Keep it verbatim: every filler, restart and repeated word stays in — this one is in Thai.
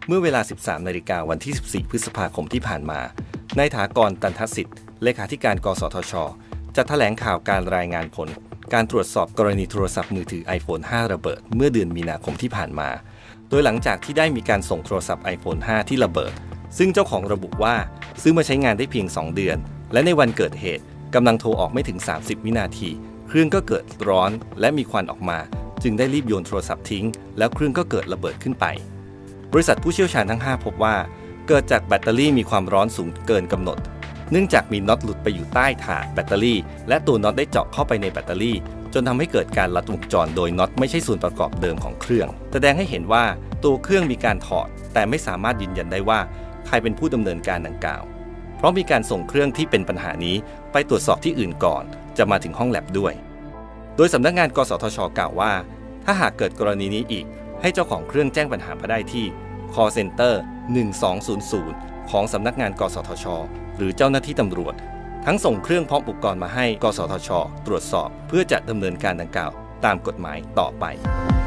เมื่อเวลา สิบสาม นาฬิกาวันที่ สิบสี่ พฤษภาคมที่ผ่านมานายถากร ตันทสิทธิ์เลขาธิการกสทช.จะแถลงข่าวการรายงานผลการตรวจสอบกรณีโทรศัพท์มือถือ ไอโฟน ห้า ระเบิดเมื่อเดือนมีนาคมที่ผ่านมาโดยหลังจากที่ได้มีการส่งโทรศัพท์ ไอโฟน ห้า ที่ระเบิดซึ่งเจ้าของระบุว่าซื้อมาใช้งานได้เพียงสองเดือนและในวันเกิดเหตุกำลังโทรออกไม่ถึงสามสิบวินาทีเครื่องก็เกิดร้อนและมีควันออกมาจึงได้รีบโยนโทรศัพท์ทิ้งแล้วเครื่องก็เกิดระเบิดขึ้นไปบริษัทผู้เชี่ยวชาญทั้งห้าพบว่าเกิดจากแบตเตอรี่มีความร้อนสูงเกินกำหนดเนื่องจากมีน็อตหลุดไปอยู่ใต้ถาดแบตเตอรี่และตัวน็อตได้เจาะเข้าไปในแบตเตอรี่จนทำให้เกิดการลัดวงจรโดยน็อตไม่ใช่ส่วนประกอบเดิมของเครื่องแสดงให้เห็นว่าตัวเครื่องมีการถอดแต่ไม่สามารถยืนยันได้ว่าใครเป็นผู้ดำเนินการดังกล่าวเพราะมีการส่งเครื่องที่เป็นปัญหานี้ไปตรวจสอบที่อื่นก่อนจะมาถึงห้องแลบด้วยโดยสำนักงานกสทช.กล่าวว่าถ้าหากเกิดกรณีนี้อีกให้เจ้าของเครื่องแจ้งปัญหามาได้ที่ call center หนึ่งสองศูนย์ศูนย์ของสำนักงานกสทช.หรือเจ้าหน้าที่ตำรวจทั้งส่งเครื่องพร้อมอุปกรณ์มาให้กสทช.ตรวจสอบเพื่อจะดำเนินการดังกล่าวตามกฎหมายต่อไป